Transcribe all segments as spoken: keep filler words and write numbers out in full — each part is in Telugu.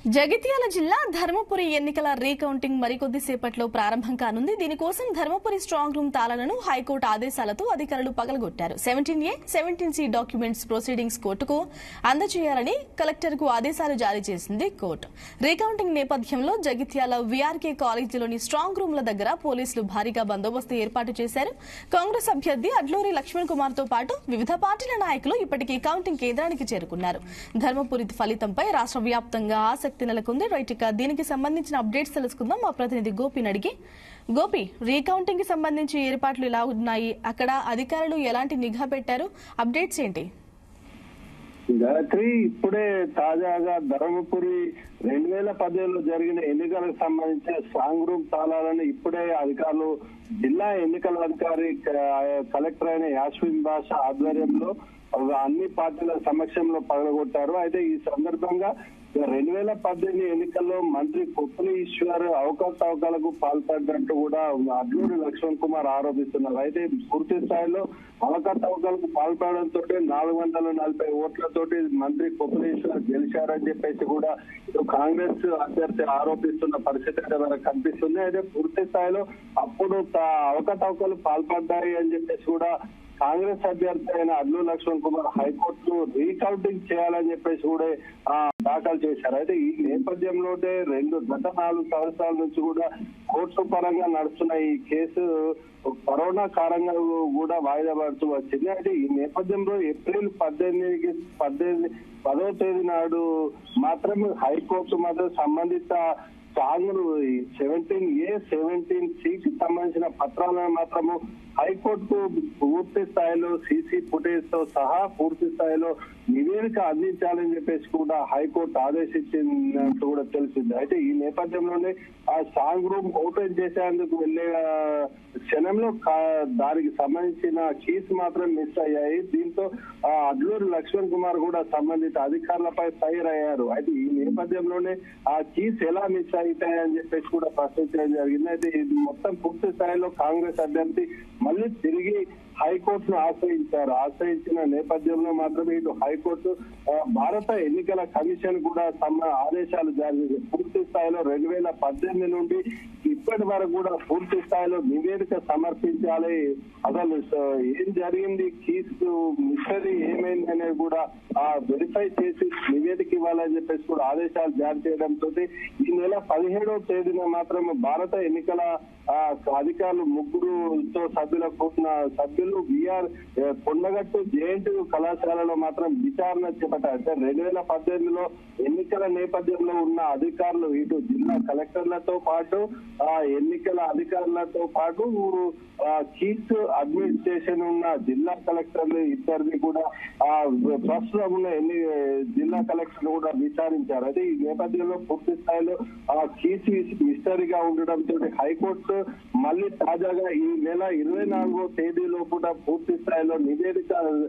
జగిత్యాల జిల్లా ధర్మపురి ఎన్నికల రీకౌంటింగ్ మరికొద్ది సేపట్లో ప్రారంభం కానుంది. దీనికోసం ధర్మపురి స్ట్రాంగ్ రూమ్ తాళాలను హైకోర్టు ఆదేశాలతో అధికారులు పగలగొట్టారు. Seventeen A seventeen C documents proceedings కోర్టుకు అందజేయాలని కలెక్టర్కు ఆదేశాలు జారీ చేసింది కోర్టు. రీకౌంటింగ్ నేపథ్యంలో జగిత్యాల వీఆర్కే కాలేజీలోని స్ట్రాంగ్ రూమ్ల దగ్గర పోలీసులు భారీగా బందోబస్తు ఏర్పాటు చేశారు. కాంగ్రెస్ అభ్యర్థి అడ్లూరి లక్ష్మణ్ కుమార్ తో పాటు వివిధ పార్టీల నాయకులు ఇప్పటికే కౌంటింగ్ కేంద్రానికి చేరుకున్నారు. ధర్మపురి ఫలితంపై రాష్ట్ర వ్యాప్తంగా ఆసక్తి నెలకొంది. రైట్, ఇక దీనికి సంబంధించిన అప్డేట్స్ తెలుసుకుందాం మా ప్రతినిధి గోపిని అడిగి. గోపి, రీకౌంటింగ్ కి సంబంధించి ఏర్పాట్లు ఎలా ఉన్నాయి, అక్కడ అధికారులు ఎలాంటి నిఘా పెట్టారు, అప్డేట్స్ ఏంటి? గాయత్రి, ఇప్పుడే తాజాగా ధర్మపురి రెండు వేల పదిహేనులో జరిగిన ఎన్నికలకు సంబంధించిన స్ట్రాంగ్ రూమ్ తాళాలను ఇప్పుడే అధికారులు జిల్లా ఎన్నికల అధికారి కలెక్టర్ అయిన యాస్మిన్ బాషా ఆధ్వర్యంలో అన్ని పార్టీల సమక్షంలో పగలగొట్టారు. అయితే ఈ సందర్భంగా రెండు వేల పద్దెనిమిది ఎన్నికల్లో మంత్రి కొప్పుల ఈశ్వర్ అవకతవకలకు పాల్పడినట్టు కూడా అడ్లూరి లక్ష్మణ్ కుమార్ ఆరోపిస్తున్నారు. అయితే పూర్తి స్థాయిలో అవకతవకలకు పాల్పడడంతో నాలుగు వందల నలభై ఓట్లతోటి మంత్రి కొప్పుల ఈశ్వర్ గెలిచారని చెప్పేసి కూడా కాంగ్రెస్ అభ్యర్థి ఆరోపిస్తున్న పరిస్థితి అయితే మనకు కనిపిస్తుంది. అయితే పూర్తి స్థాయిలో అప్పుడు అవకతవకలు పాల్పడ్డాయి అని చెప్పేసి కూడా కాంగ్రెస్ అభ్యర్థి అయిన అడ్లూరి లక్ష్మణ్ కుమార్ హైకోర్టులో రీకౌంటింగ్ చేయాలని చెప్పేసి కూడా దాఖలు చేశారు. అయితే ఈ నేపథ్యంలోనే రెండు గత నాలుగు సంవత్సరాల నుంచి కూడా కోర్టు పరంగా నడుస్తున్న ఈ కేసు కరోనా కారణంగా కూడా వాయిదా పడుతూ వచ్చింది. అయితే ఈ నేపథ్యంలో ఏప్రిల్ పద్దెనిమిదికి పద్దెనిమిది పదవ తేదీ నాడు మాత్రం హైకోర్టు మాత్రం సంబంధిత సాగులు సెవెంటీన్ ఏ సెవెంటీన్ సికి సంబంధించిన పత్రాలను మాత్రము హైకోర్టుకు పూర్తి స్థాయిలో సీసీ ఫుటేజ్ తో సహా పూర్తి స్థాయిలో నివేదిక అందించాలని చెప్పేసి కూడా హైకోర్టు ఆదేశించినట్టు కూడా తెలిసింది. అయితే ఈ నేపథ్యంలోనే ఆ స్ట్రాంగ్ రూమ్ ఓపెన్ చేసేందుకు వెళ్లే క్షణంలో దానికి సంబంధించిన కీస్ మాత్రం మిస్ అయ్యాయి. దీంతో అడ్లూరి లక్ష్మణ్ కుమార్ కూడా సంబంధిత అధికారులపై ఫైర్ అయ్యారు. అయితే ఈ నేపథ్యంలోనే ఆ కీస్ ఎలా మిస్ అవుతాయని చెప్పేసి కూడా ప్రశ్నించడం జరిగింది. అయితే ఇది మొత్తం పూర్తి స్థాయిలో కాంగ్రెస్ అభ్యర్థి మళ్ళీ తిరిగి హైకోర్టును ఆశ్రయించారు. ఆశ్రయించిన నేపథ్యంలో మాత్రమే ఇటు హైకోర్టు భారత ఎన్నికల కమిషన్ కూడా తమ ఆదేశాలు జారీ చేసింది. పూర్తి స్థాయిలో రెండు వేల పద్దెనిమిది నుండి ఇప్పటి వరకు కూడా పూర్తి స్థాయిలో నివేదిక సమర్పించాలి. అసలు ఏం జరిగింది, కీస్ మిస్టరీ ఏమైంది అనేది కూడా వెరిఫై చేసి నివేదిక ఇవ్వాలని చెప్పేసి కూడా ఆదేశాలు జారీ చేయడంతో ఈ నెల పదిహేడవ తేదీన మాత్రం భారత ఎన్నికల అధికారులు ముగ్గురుతో సభ్యుల కూడిన సభ్యులు విఆర్ కొండగట్టు జేఎన్టీ కళాశాలలో మాత్రం విచారణ చేపట్టారు. అంటే రెండు వేల పద్దెనిమిదిలో ఎన్నికల నేపథ్యంలో ఉన్న అధికారులు ఇటు జిల్లా కలెక్టర్లతో పాటు ఆ ఎన్నికల అధికారులతో పాటు కీస్ అడ్మినిస్ట్రేషన్ ఉన్న జిల్లా కలెక్టర్లు ఇద్దరిని కూడా ఆ ప్రస్తుతం ఉన్న ఎన్ని జిల్లా కలెక్టర్ కూడా విచారించారు. అయితే ఈ నేపథ్యంలో పూర్తి స్థాయిలో ఆ కీస్ మిస్టరీగా ఉండడంతో హైకోర్టు మళ్ళీ తాజాగా ఈ నెల ఇరవై నాలుగో తేదీలో కూడా పూర్తి స్థాయిలో నివేదిక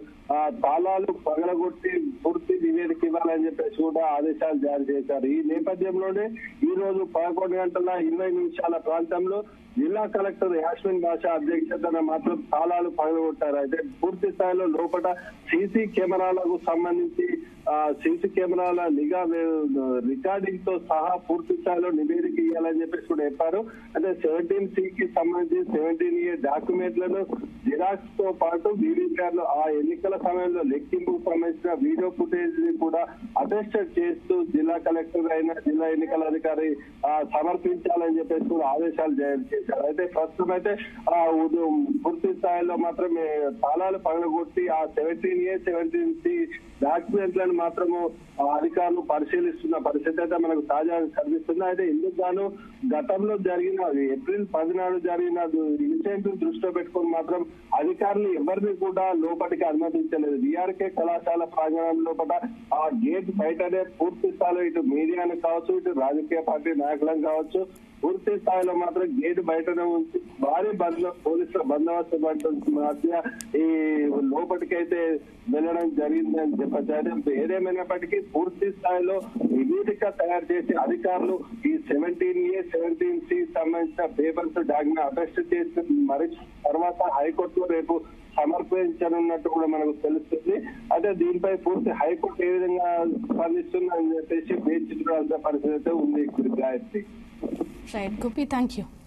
తాళాలు పగలగొట్టి పూర్తి నివేదిక ఇవ్వాలని చెప్పేసి కూడా ఆదేశాలు జారీ చేశారు. ఈ నేపథ్యంలోనే ఈ రోజు పదకొండు గంటల ఇరవై నిమిషాల ప్రాంతంలో జిల్లా కలెక్టర్ యాస్మిన్ బాషా అధ్యక్షతన మాత్రం తాళాలు పగలగొట్టారు. అయితే పూర్తి స్థాయిలో లోపల సీసీ కెమెరాలకు సంబంధించి సీసీ కెమెరాల నిఘా రికార్డింగ్ తో సహా పూర్తి స్థాయిలో నివేదిక ఇవ్వాలని చెప్పేసి కూడా చెప్పారు. అంటే సెవెంటీన్ సి కి సంబంధించి సెవెంటీన్ ఏ డాక్యుమెంట్లను జిరాక్స్ తో పాటు వీవీప్యాట్లు ఆ ఎన్నికల సమయంలో లెక్కింపుకు సంబంధించిన వీడియో ఫుటేజ్ ని కూడా అటెస్టెడ్ చేస్తూ జిల్లా కలెక్టర్ అయిన జిల్లా ఎన్నికల అధికారి సమర్పించాలని చెప్పేసి కూడా ఆదేశాలు జారీ చేశారు. అయితే ప్రస్తుతం అయితే ఆ పూర్తి స్థాయిలో మాత్రం తాళాలు పగలగొట్టి ఆ సెవెంటీన్ ఏ సెవెంటీన్ సి డాక్యుమెంట్లను మాత్రము అధికారులు పరిశీలిస్తున్న పరిస్థితి అయితే మనకు తాజాగా కనిపిస్తుంది. అయితే ఇందుకు గాను గతంలో జరిగిన ఏప్రిల్ పదినాడు జరిగిన ఇన్సిడెంట్ దృష్టిలో పెట్టుకుని మాత్రం అధికారులు ఎవరిని కూడా లోపలికి అనుమతించలేదు. వీఆర్కే కళాశాల ప్రాంగణం లోపల ఆ గేట్ బయటనే పూర్తి స్థాయిలో ఇటు మీడియాను కావచ్చు, ఇటు రాజకీయ పార్టీ నాయకులను కావచ్చు, పూర్తి స్థాయిలో మాత్రం గేట్ బయటనే ఉంచి భారీ బంద పోలీసుల బందోబస్తు మధ్య ఈ లోపలికైతే వెళ్ళడం జరిగిందని చెప్పచ్చు. అయితే ఏదేమైనప్పటికీ పూర్తి స్థాయిలో నివేదిక తయారు చేసి అధికారులు ఈ సెవెంటీన్ ఏ సెవెంటీన్ సి సంబంధించిన పేపర్స్ డాక్యుమెంట్ అరెస్ట్ చేసి మరి తర్వాత హైకోర్టులో రేపు సమర్పించనున్నట్టు కూడా మనకు తెలుస్తుంది. అయితే దీనిపై పూర్తి హైకోర్టు ఏ విధంగా స్పందిస్తుందని చెప్పేసి వేచి చూడాల్సిన పరిస్థితి అయితే ఉంది. Gayatri. Right Gopi, thank you.